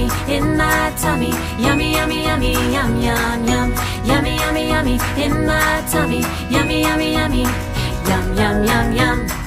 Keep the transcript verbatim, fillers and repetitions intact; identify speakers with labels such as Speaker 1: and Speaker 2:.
Speaker 1: yummy in my tummy. Yummy, yummy, yummy, yum, yum, yum. Yummy, yummy, yummy in my tummy. Yummy, yummy, yummy, yum, yum, yum, yum.